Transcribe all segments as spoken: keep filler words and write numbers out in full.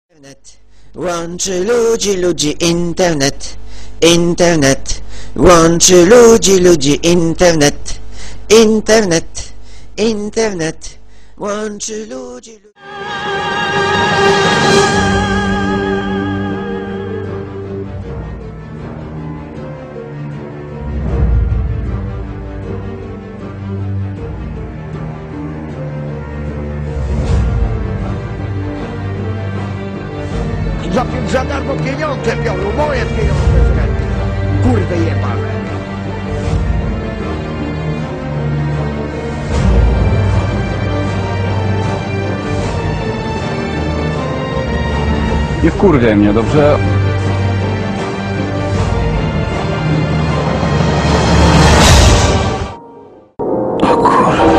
Internet łączy ludzi, ludzi internet. Internet łączy ludzi, ludzi internet. Internet, internet łączy ludzi, ludzi. Za, za darmo pieniądze biorą, moje pieniądze z renty. Kurwy jebane. Nie wkurwiaj mnie, dobrze? O kurwa.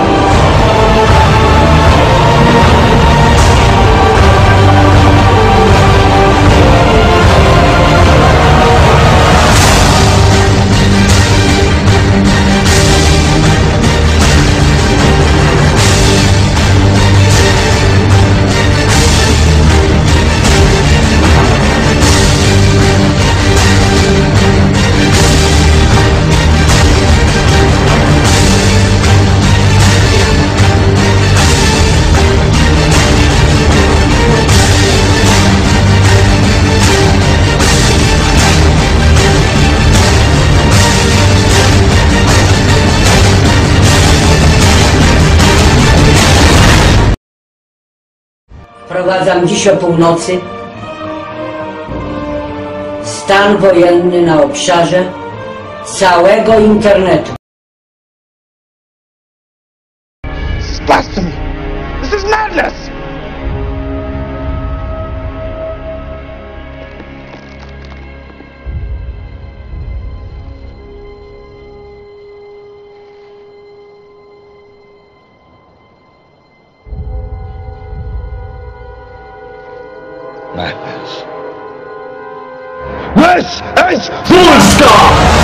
Wprowadzam dziś o północy stan wojenny na obszarze całego internetu. This is blasphemy. This is madness. Madness. This is Polska!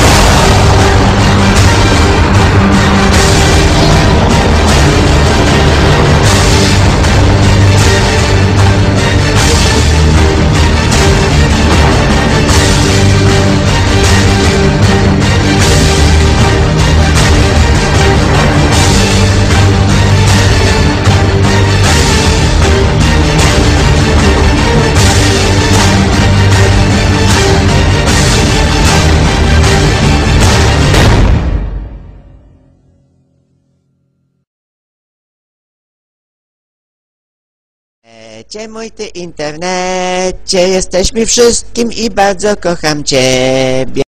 Cie mój ty internecie, jesteś mi wszystkim i bardzo kocham ciebie.